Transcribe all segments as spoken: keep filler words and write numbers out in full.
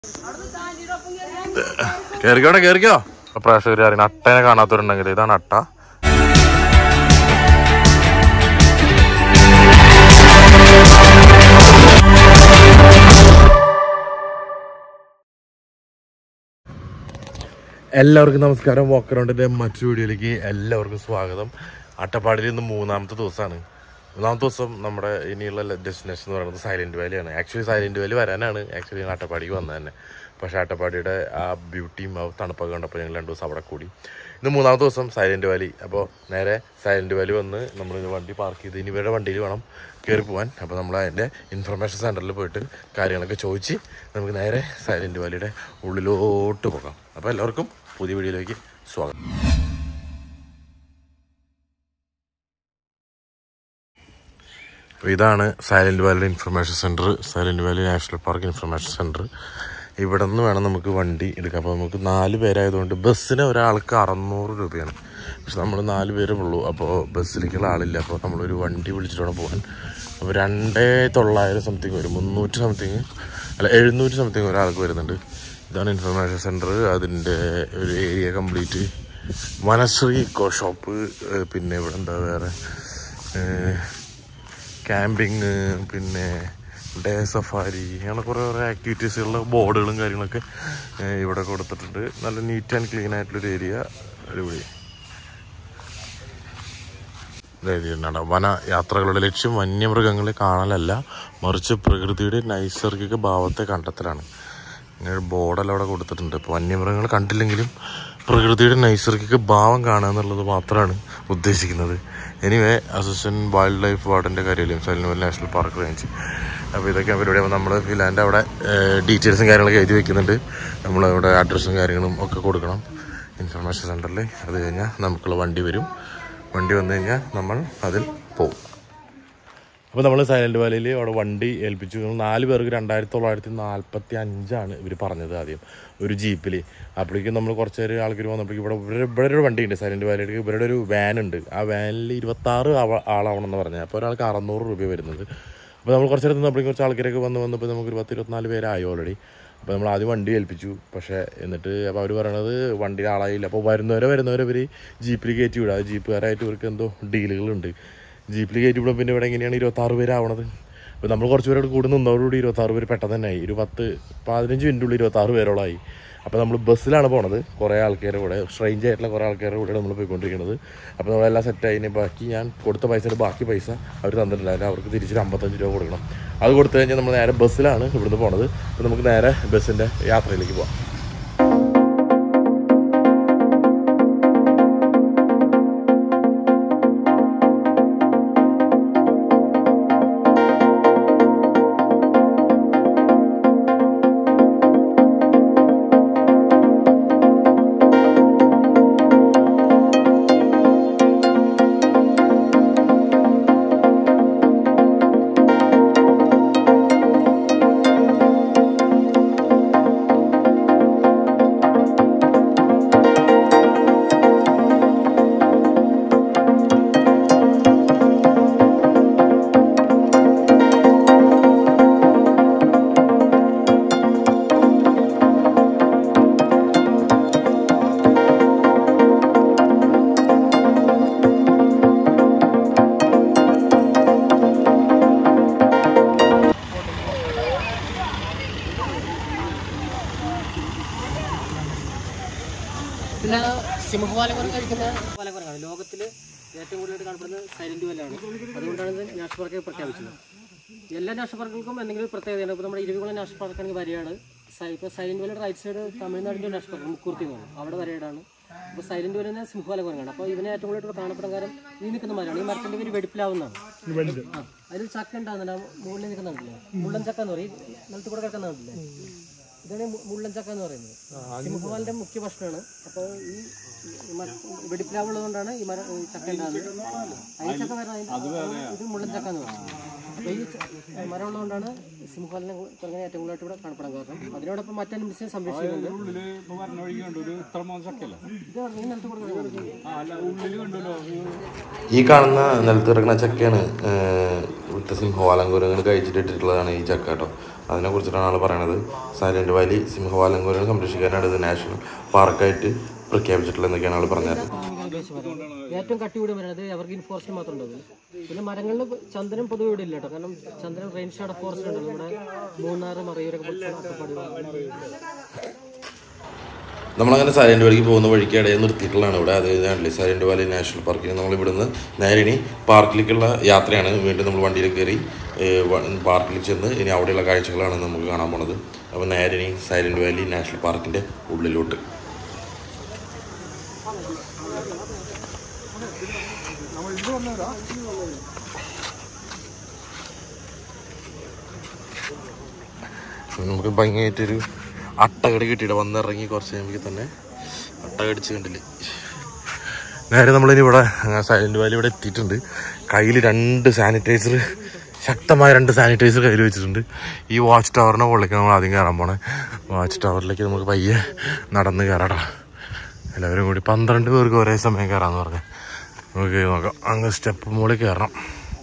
കേറിക്കോടെ കേറിക്കോ. പ്രേക്ഷകർ അറിയണം, അട്ടനെ കാണാത്തവരുണ്ടെങ്കിൽ ഇതാണ് അട്ട. എല്ലാവർക്കും നമസ്കാരം. വോക്ക് അറൗണ്ടിൻ്റെ മറ്റൊരു വീഡിയോയിലേക്ക് എല്ലാവർക്കും സ്വാഗതം. അട്ടപ്പാടിയിൽ ഇന്ന് മൂന്നാമത്തെ ദിവസമാണ്. മൂന്നാമത്തെ ദിവസം നമ്മുടെ ഇനിയുള്ള ഡെസ്റ്റിനേഷൻ എന്ന് പറയുന്നത് സൈലൻറ്റ് വാലിയാണ്. ആക്ച്വലി സൈലൻറ്റ് വാലി വരാനാണ് ആക്ച്വലി ഞാൻ അട്ടപ്പാടിക്ക് വന്നത് തന്നെ. പക്ഷേ അട്ടപ്പാടിയുടെ ആ ബ്യൂട്ടിയും ആ തണുപ്പൊക്കെ കണ്ടപ്പോൾ ഞങ്ങൾ രണ്ട് ദിവസം അവിടെ കൂടി. ഇന്ന് മൂന്നാമത്തെ ദിവസം സൈലൻറ്റ് വാലി. അപ്പോൾ നേരെ സൈലൻറ്റ് വാലി വന്ന് നമ്മൾ വണ്ടി പാർക്ക് ചെയ്ത് ഇനി ഇവരുടെ വണ്ടിയിൽ വേണം കയറി പോകാൻ. അപ്പോൾ നമ്മൾ അതിൻ്റെ ഇൻഫർമേഷൻ സെൻറ്ററിൽ പോയിട്ട് കാര്യങ്ങളൊക്കെ ചോദിച്ച് നമുക്ക് നേരെ സൈലൻറ്റ് വാലിയുടെ ഉള്ളിലോട്ട് പോകാം. അപ്പോൾ എല്ലാവർക്കും പുതിയ വീഡിയോയിലേക്ക് സ്വാഗതം. അപ്പോൾ ഇതാണ് സൈലൻറ്റ് വാലിയുടെ information centre, silent Valley national park information centre. ഇവിടെ നിന്ന് വേണം നമുക്ക് വണ്ടി എടുക്കാം. അപ്പോൾ നമുക്ക് നാല് പേരായതുകൊണ്ട് ബസ്സിന് ഒരാൾക്ക് അറുന്നൂറ് രൂപയാണ്. പക്ഷെ നമ്മൾ നാല് പേരേ ഉള്ളൂ. അപ്പോൾ ബസ്സിലേക്കുള്ള ആളില്ല. അപ്പോൾ നമ്മളൊരു വണ്ടി വിളിച്ചിട്ട് വേണം പോകാൻ. അപ്പോൾ രണ്ടേ തൊള്ളായിരം സംതിങ് വരും, മുന്നൂറ്റി സംതിങ് അല്ല എഴുന്നൂറ്റി സംതിങ് ഒരാൾക്ക് വരുന്നുണ്ട്. ഇതാണ് ഇൻഫർമേഷൻ സെൻറ്റർ. അതിൻ്റെ ഒരു area complete Vanashree eco shop, പിന്നെ ഇവിടെ എന്താ വേറെ ക്യാമ്പിങ്, പിന്നെ ഡേ സഫാരി, അങ്ങനെ കുറേ കുറേ ആക്ടിവിറ്റീസുകളുടെ ബോർഡുകളും കാര്യങ്ങളൊക്കെ ഇവിടെ കൊടുത്തിട്ടുണ്ട്. നല്ല നീറ്റ് ആൻഡ് ക്ലീൻ ആയിട്ടുള്ളൊരു ഏരിയ. അടിപൊളി ഏരിയ. വന യാത്രകളുടെ ലക്ഷ്യം വന്യമൃഗങ്ങളെ കാണലല്ല, മറിച്ച് പ്രകൃതിയുടെ നൈസർഗിക ഭാവത്തെ കണ്ടെത്തലാണ്. ഇങ്ങനെ ബോർഡെല്ലാം അവിടെ കൊടുത്തിട്ടുണ്ട്. ഇപ്പോൾ വന്യമൃഗങ്ങൾ കണ്ടില്ലെങ്കിലും പ്രകൃതിയുടെ നൈസർഗിക ഭാവം കാണുക എന്നുള്ളത് മാത്രമാണ് ഉദ്ദേശിക്കുന്നത്. എനിവേ, അസിസ്റ്റൻറ്റ് വൈൽഡ് ലൈഫ് വാർഡൻ്റെ കാര്യമില്ല Silent Valley national Park range. അപ്പോൾ ഇതൊക്കെ പരിപാടി. നമ്മൾ ഫിലാൻ്റെ അവിടെ ഡീറ്റെയിൽസും കാര്യങ്ങളൊക്കെ എഴുതി വെക്കുന്നുണ്ട്. നമ്മളവിടെ അഡ്രസ്സും കാര്യങ്ങളും ഒക്കെ കൊടുക്കണം ഇൻഫർമേഷൻ സെൻറ്ററിൽ. അത് കഴിഞ്ഞാൽ നമുക്കുള്ള വണ്ടി വരും. വണ്ടി വന്നു കഴിഞ്ഞാൽ നമ്മൾ അതിൽ പോകും. അപ്പോൾ നമ്മൾ സൈലൻറ്റ് വാലിയിൽ അവിടെ വണ്ടി ഏൽപ്പിച്ചു. നാല് പേർക്ക് രണ്ടായിരത്തി തൊള്ളായിരത്തി നാൽപ്പത്തി അഞ്ചാണ് ഇവർ പറഞ്ഞത് ആദ്യം ഒരു ജീപ്പിൽ. അപ്പോഴേക്കും നമ്മൾ കുറച്ച് നേരം ആൾക്കാർ വന്നപ്പോഴേക്കും ഇവിടെ ഇവിടെ ഇവിടെ ഒരു വണ്ടിയുണ്ട് സൈലൻറ്റ് വാലിയിൽ. ഇവരുടെ ഒരു വാനുണ്ട്. ആ വാനിൽ ഇരുപത്താറ് ആളാവണമെന്ന് പറഞ്ഞത്. അപ്പോൾ ഒരാൾക്ക് അറുന്നൂറ് രൂപ വരുന്നത്. അപ്പോൾ നമ്മൾ കുറച്ച് നേരം നിന്നപ്പോഴേക്കും കുറച്ച് ആൾക്കാരൊക്കെ വന്ന് വന്നപ്പോൾ നമുക്ക് ഇരുപത്തി ഇരുപത്തിനാല് പേരായി ഓൾറെഡി. അപ്പോൾ നമ്മൾ ആദ്യം വണ്ടി ഏൽപ്പിച്ചു. പക്ഷേ എന്നിട്ട് അപ്പോൾ അവർ പറയണത് വണ്ടിയിൽ ആളായില്ല. അപ്പോൾ വരുന്നവരെ വരുന്നവരെ ഇവർ ജീപ്പിൽ കയറ്റി വിടുക. അത് ജീപ്പുകാരായിട്ട് ഇവർക്ക് എന്തോ ഡീലുകളുണ്ട്. ജീപ്പിൽ കയറ്റി വിടുമ്പോൾ പിന്നെ ഇവിടെ എങ്ങനെയാണ് ഇരുപത്താറ് പേരാവണത്. അപ്പോൾ നമ്മൾ കുറച്ച് പേരോട് കൂടി നിന്നവരോടുകൂടി ഇരുപത്താറ് പേര് പെട്ടെന്ന് തന്നെ ആയി. ഒരു പത്ത് പതിനഞ്ച് മിനിറ്റ് ഉള്ളിൽ ഇരുപത്താറ് പേരോളമായി. അപ്പോൾ നമ്മൾ ബസ്സിലാണ് പോണത്. കുറേ ആൾക്കാരുടെ കൂടെ, സ്ട്രെയിഞ്ച് ആയിട്ടുള്ള കുറേ ആൾക്കാരുടെ കൂടെ നമ്മൾ പോയിക്കൊണ്ടിരിക്കുന്നത്. അപ്പോൾ നമ്മളെല്ലാം സെറ്റായി. ബാക്കി ഞാൻ കൊടുത്ത പൈസയുടെ ബാക്കി പൈസ അവർ തന്നിട്ടുണ്ടായില്ല. അവർക്ക് തിരിച്ചൊരു അമ്പത്തഞ്ച് രൂപ കൊടുക്കണം. അത് കൊടുത്തു കഴിഞ്ഞാൽ നമ്മൾ നേരെ ബസ്സിലാണ് ഇവിടുന്ന് പോണത്. അപ്പോൾ നമുക്ക് നേരെ ബസ്സിൻ്റെ യാത്രയിലേക്ക് പോകാം. പിന്നെ സിംഹവാലകുരങ്ങ് കഴിക്കുന്ന വാലകുരങ്ങാണ് ലോകത്തിൽ ഏറ്റവും കൂടുതലായിട്ട് കാണപ്പെടുന്നത് സൈലൻറ്റ് വാലിയാണ്. അതുകൊണ്ടാണ് ഇത് നാഷണൽ പാർക്കായി പ്രഖ്യാപിച്ചത്. എല്ലാ നാഷണൽ പാർക്കുകൾക്കും എന്തെങ്കിലും ഒരു പ്രത്യേകതയാണ്. ഇപ്പോൾ നമ്മുടെ ഇരുവികുളം നാഷണൽ പാർക്കാണെങ്കിൽ വരെയാണ്. ഇപ്പോൾ സൈലൻറ്റ് വാലിയുടെ റൈറ്റ് സൈഡ് തമിഴ്നാടിൻ്റെ നാഷണൽ പാർക്ക് മുക്കൂർത്തി എന്ന് പറയും, അവിടെ വരെയാണ്. അപ്പോൾ സൈലൻറ്റ് വാലി തന്നെ സിംഹവാലകുരങ്ങാണ്. അപ്പോൾ ഇതിനെ ഏറ്റവും കൂടുതലായിട്ട് കാണപ്പെടുന്ന കാര്യം ഈ നിൽക്കുന്ന മരമാണ്. ഈ മരത്തിൻ്റെ പേര് വെടിപ്പിലാവുന്നതാണ്. ആ അതിൽ ചക്ക ഉണ്ടാകുന്നുണ്ട്. മുകളിൽ നിൽക്കുന്നുണ്ടല്ലേ, മുള്ളൻ ചക്ക എന്ന് പറയും. നിലത്ത് കൂടെ കിടക്കുന്നുണ്ടല്ലേ, ഇതാണ് മുള്ളൻ ചക്ക എന്ന് പറയുന്നത്. സിംഹവാലിന്റെ മുഖ്യ ഭക്ഷണമാണ്. അപ്പോൾ ഈ വെടിപ്പിലാവുള്ളത് കൊണ്ടാണ് ഈ മരം ചക്ക ഉണ്ടാകുന്നത്. ഈ ചക്ക വരെ ഇത് മുള്ളൻ ചക്ക എന്ന് പറയുന്നത്. അപ്പോൾ ഈ മരം ഉള്ളതുകൊണ്ടാണ് സിംഹവാലൻ കുരങ്ങനെ ഏറ്റവും കൂടുതലായിട്ട് ഇവിടെ കാണപ്പെടാൻ കാരണം അതിനോടൊപ്പം മറ്റനിമൽസിനെ സംരക്ഷിക്കുന്നുണ്ട്. ഈ കാണുന്ന നിലത്ത് കിടക്കുന്ന ചക്കയാണ് ഇവിടുത്തെ സിംഹവാലൻ കുരങ്ങൾ കഴിച്ചിട്ടിട്ടുള്ളതാണ് ഈ ചക്ക കേട്ടോ. അതിനെ കുറിച്ചിട്ടാണ് ആൾ പറയണത്. സൈലന്റ് വാലി സിംഹവാലൻ കുരങ്ങ് സംരക്ഷിക്കാനാണ് ഇത് നാഷണൽ പാർക്കായിട്ട് പ്രഖ്യാപിച്ചിട്ടുള്ളത് എന്നൊക്കെയാണ് ആൾ പറഞ്ഞത്. ഏറ്റവും കട്ടി കൂടി വരുന്നത് എവർഗ്രീൻ ഫോറസ്റ്റ് മാത്രം ഉണ്ടാവും. പിന്നെ മരങ്ങളിൽ ചന്ദനം പൊതുവെ ഇവിടെ ഇല്ല കേട്ടോ. കാരണം ചന്ദനം റെയിൻ ഷാഡോ ഫോറസ്റ്റ് ഉണ്ടല്ലോ നമ്മുടെ മൂന്നാറ് മറയൂരൊക്കെ അട്ടപ്പാടി. നമ്മളങ്ങനെ സൈലന്റ് വാലിക്ക് പോകുന്ന വഴിക്ക് ഇടയിൽ നിർത്തിയിട്ടുള്ളതാണ് ഇവിടെ. അത് കഴിഞ്ഞാൽ സൈലന്റ് വാലി നാഷണൽ പാർക്കിൽ നമ്മൾ ഇവിടുന്ന് നേരെ ഇനി പാർക്കിലേക്കുള്ള യാത്രയാണ്. വീണ്ടും നമ്മൾ വണ്ടിയിൽ കയറി പാർക്കിൽ ചെന്ന് ഇനി അവിടെയുള്ള കാഴ്ചകളാണ് നമുക്ക് കാണാൻ പോണത്. അപ്പോൾ നേരെ ഇനി സൈലന്റ് വാലി നാഷണൽ പാർക്കിൻ്റെ ഉള്ളിലോട്ട്. നമുക്ക് ഭംഗിയായിട്ടൊരു അട്ടകടി കിട്ടിയിട്ട് വന്നിറങ്ങി കുറച്ച് കഴിയുമ്പോൾ തന്നെ അട്ടകടിച്ച് കണ്ടില്ലേ. നേരെ നമ്മളിനി ഇവിടെ സൈലന്റ് വാലി ഇവിടെ എത്തിയിട്ടുണ്ട്. കയ്യിൽ രണ്ട് സാനിറ്റൈസർ, ശക്തമായ രണ്ട് സാനിറ്റൈസർ കയ്യിൽ വെച്ചിട്ടുണ്ട്. ഈ വാച്ച് ടവറിൻ്റെ മുകളിലേക്ക് നമ്മൾ ആദ്യം കയറാൻ പോണേ. വാച്ച് ടവറിലേക്ക് നമുക്ക് പയ്യെ നടന്ന് കയറാം. എല്ലാവരും കൂടി പന്ത്രണ്ട് പേർക്ക് ഒരേ സമയം കയറാമെന്ന് പറഞ്ഞ് നമുക്ക് നോക്കാം. അങ്ങ് സ്റ്റെപ്പ് മുകളിൽ കയറണം.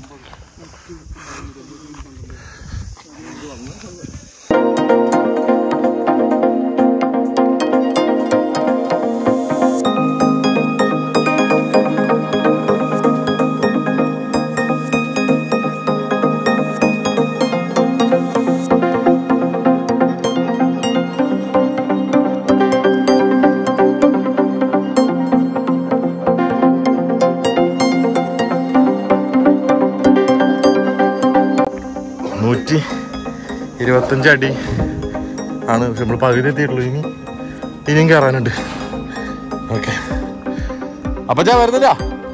നൂറ്റി ഇരുപത്തഞ്ച് അടി ആണ് നമ്മൾ പകുതി എത്തിയിട്ടുള്ളൂ. ഇനി ഇനിയും കയറാനുണ്ട്. ഓക്കെ, അപ്പൊ ഞാൻ വരുന്നില്ല.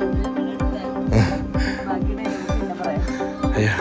അയ്യോ,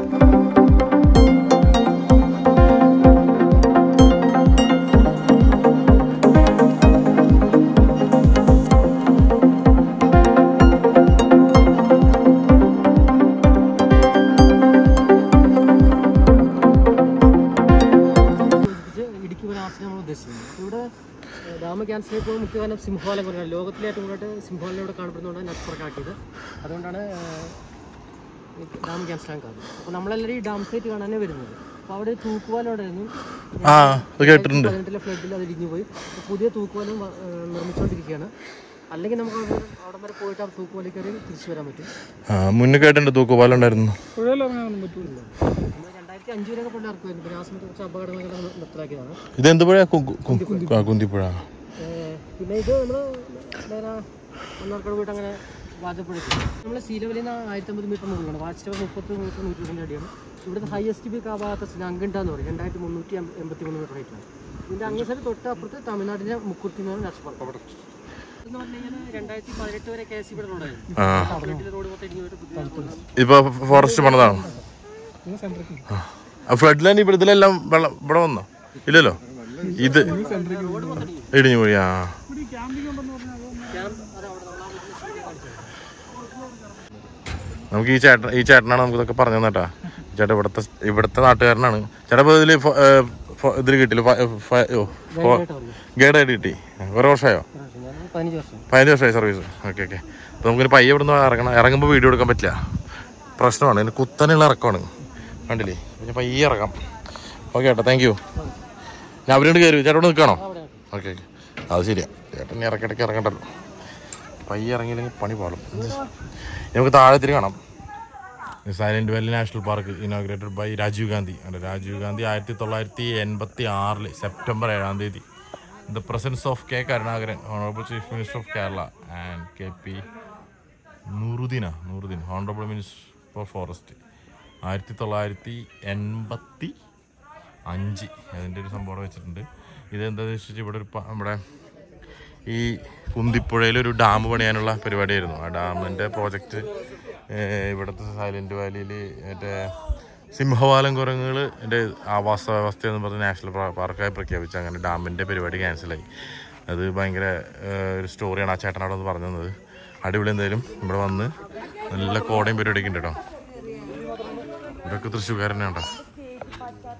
ഇവിടെ ഡാം ക്യാൻസൽ ചെയ്തപ്പോൾ മുഖ്യ കാരണം സിംഹവാലൻ കുരങ്ങാണ്. ലോകത്തിലെ ഏറ്റവും കൂടുതലായിട്ട് സിംഹവാലൻ ഇവിടെ കാണപ്പെടുന്നതുകൊണ്ടാണ് നെറ്റ്വർക്കാക്കിയത്. അതുകൊണ്ടാണ് ഡാം ക്യാൻസൽ ആകാൻ കാരണം. അപ്പോൾ നമ്മളെല്ലാവരും ഈ ഡാം സൈറ്റ് കാണാനേ വരുന്നത്. അപ്പോൾ അവിടെ തൂക്കുപാലം ഉണ്ടായിരുന്നു. പതിനെട്ടിലെ ഫ്ലഡിൽ അത് ഇടിഞ്ഞു പോയി. പുതിയ തൂക്കുപാലം നിർമ്മിച്ചുകൊണ്ടിരിക്കുകയാണ്. അല്ലെങ്കിൽ നമുക്ക് അവിടെ വരെ പോയിട്ട് ആ തൂക്കുപാലം കയറി തിരിച്ചു വരാൻ പറ്റും. മുന്നേ കേട്ടിട്ടുണ്ട് തൂക്കുപാലം ഉണ്ടായിരുന്നു. രണ്ടായിരത്തി അഞ്ചു വരെയൊക്കെ കൊണ്ട് ഇറക്കുമായിരുന്നു. പിന്നെ ആ സമയത്ത് കുറച്ച് അപകടങ്ങളൊക്കെ നിർത്തലാക്കിയതാണ്. ഇതെന്ത് പുഴ? കുന്തിപ്പുഴ. പിന്നെ ഇത് നമ്മൾ നേരെ മണ്ണാർക്കാട് പോയിട്ട് അങ്ങനെ വാജപ്പുഴയ്ക്ക് നമ്മൾ സീ ലെവലിൽ നിന്ന് ആയിരത്തി അമ്പത് മീറ്റർ മുകളിലാണ്. വാച്ച് ടവർ മുപ്പത്തി മീറ്റർ നൂറ്റി ഇരുപതിൻ്റെ അടിയാണ്. ഇവിടുത്തെ ഹയസ്റ്റ് പീക്ക് ആ ഭാഗത്ത് അങ്കണ്ടാന്ന് പറയും. രണ്ടായിരത്തി മുന്നൂറ്റി എൺപത്തി മൂന്ന് മീറ്റർ ഹൈറ്റാണ്. ഇതിൻ്റെ അങ്ങേ സൈഡ് തൊട്ട് അപ്പുറത്ത് തമിഴ്നാട്ടിലെ മുക്കുർത്തി എന്ന് പറഞ്ഞ നാഷണൽ പാർക്ക്. എന്ന് പറഞ്ഞു കഴിഞ്ഞാൽ രണ്ടായിരത്തി പതിനെട്ട് വരെ കെ എസ് ഇവിടെ ഉണ്ടായിരുന്നു. റോഡ് മൊത്തം ഇടിഞ്ഞു ഇപ്പൊ ഫോറസ്റ്റ് പണിതാണ്. ഫ്ലഡിലാണ് ഇവിടെ ഇതിലെല്ലാം വെള്ളം ഇവിടെ വന്നോ? ഇല്ലല്ലോ, ഇത് ഇടിഞ്ഞു പോയി. ആ നമുക്ക് ഈ ചേട്ടൻ ഈ ചേട്ടനാണ് നമുക്ക് ഇതൊക്കെ പറഞ്ഞു തന്നേട്ടാ. ചേട്ടാ ഇവിടുത്തെ ഇവിടുത്തെ നാട്ടുകാരനാണ്. ചേട്ടാ ഇപ്പോൾ ഇതിൽ ഇതിൽ കിട്ടില്ല, ഗൈഡായിട്ട് കിട്ടി. കുറേ വർഷമായോ? പതിനഞ്ച് വർഷമായി സർവീസ്. Okay okay. അപ്പോൾ നമുക്കിനി പയ്യെ ഇവിടുന്ന് ഇറങ്ങണം. ഇറങ്ങുമ്പോൾ വീഡിയോ എടുക്കാൻ പറ്റില്ല, പ്രശ്നമാണ്. ഇതിന് കുത്തനെയുള്ള ഇറക്കമാണ്, കണ്ടില്ലേ? പിന്നെ പയ്യെ ഇറങ്ങാം. ഓക്കെ ചേട്ടാ, താങ്ക് യു. ഞാൻ അവരോട് കയറി. ചേട്ടനോട് നിൽക്കണോ? ഓക്കെ ഓക്കെ, അത് ശരിയാ. ചേട്ടൻ ഇറക്കിടയ്ക്ക് ഇറങ്ങണ്ടല്ലോ. പയ്യെ ഇറങ്ങിയില്ലെങ്കിൽ പണി പാടും. നമുക്ക് താഴെത്തിരി കാണാം. Silent Valley national Park inaugurated by Rajiv Gandhi. അതെ, രാജീവ് ഗാന്ധി ആയിരത്തി തൊള്ളായിരത്തി എൺപത്തി ആറില് സെപ്റ്റംബർ ഏഴാം തീയതി. The presence of K Karunakaran, honourable chief minister of Kerala, and K P Nooruddin Nooruddin honourable minister for forest. ആയിരത്തി തൊള്ളായിരത്തി എൺപത്തി അഞ്ച് അതിൻ്റെ ഒരു സംഭവം വെച്ചിട്ടുണ്ട്. ഇതെന്താണെന്ന് വെച്ചിട്ട് ഇവിടെ ഒരു നമ്മുടെ ഈ കുന്തിപ്പുഴയിലൊരു ഡാം പണിയാനുള്ള പരിപാടിയായിരുന്നു. ആ ഡാമിൻ്റെ പ്രോജക്റ്റ് ഇവിടുത്തെ സൈലന്റ് വാലിയിൽ മറ്റേ സിംഹവാലൻ കുരങ്ങുകളുടെ ആവാസ വ്യവസ്ഥ എന്ന് പറഞ്ഞ് നാഷണൽ പാർക്കായി പ്രഖ്യാപിച്ചു. അങ്ങനെ ഡാമിൻ്റെ പരിപാടി ക്യാൻസലായി. അത് ഭയങ്കര ഒരു സ്റ്റോറിയാണ് ആ ചേട്ടൻ അവിടെ വന്ന് പറഞ്ഞു തന്നത്. അടിപൊളി. എന്തായാലും ഇവിടെ വന്ന് നല്ല കോടയും പരിപാടിയൊക്കെ ഉണ്ട് കേട്ടോ. ഇതൊക്കെ തൃശ്ശൂർക്കാരനെ കേട്ടോ.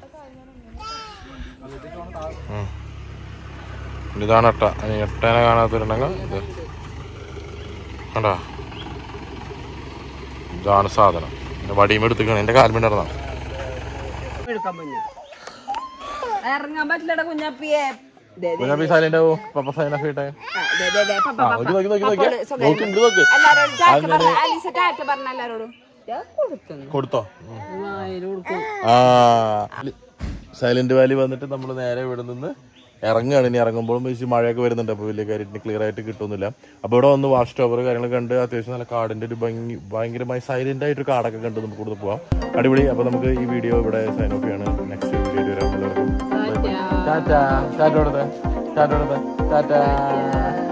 ഇതാണ് എട്ട. എട്ടേനെ കാണാത്തിട്ടുണ്ടെങ്കിൽ ഇത് കണ്ടാ, ഇതാണ് സാധനം. വടിയും എടുത്തിക്കണം. എന്റെ കാൽമീൻ ഇറങ്ങാം. ഇറങ്ങാൻ പറ്റില്ലടാ കുഞ്ഞാപ്പിയെ. കുഞ്ഞാപ്പി സൈലന്റ് ആവോ? പപ്പ സൈലന്റ് ആക്കിട്ടെ. കൊടുത്തോ? ആ സൈലന്റ് വാലി വന്നിട്ട് നമ്മൾ നേരെ ഇവിടെ നിന്ന് ഇറങ്ങുകയാണ്. ഇനി ഇറങ്ങുമ്പോഴും വെച്ച് മഴയൊക്കെ വരുന്നുണ്ട്. അപ്പോൾ വലിയ കാര്യത്തിന് ക്ലിയർ ആയിട്ട് കിട്ടുന്നില്ല. അപ്പോൾ ഇവിടെ വന്ന് വാഷ് ടവർ കാര്യങ്ങളൊക്കെ കണ്ട് അത്യാവശ്യം നല്ല കാടിൻ്റെ ഒരു ഭംഗി, ഭയങ്കരമായി സൈലന്റ് ആയിട്ടൊരു കാടൊക്കെ കണ്ട് നമുക്ക് കൂടുതൽ പോവാം. അടിപൊളി. അപ്പോൾ നമുക്ക് ഈ വീഡിയോ ഇവിടെ സൈൻ ഓഫ് ചെയ്യാണ്. നെക്സ്റ്റ് വീഡിയോ വരാം. എല്ലാവർക്കും ടാറ്റാ. ടാറ്റ കൊടുത്തേ, ടാറ്റ കൊടുത്തേ, ടാറ്റാ.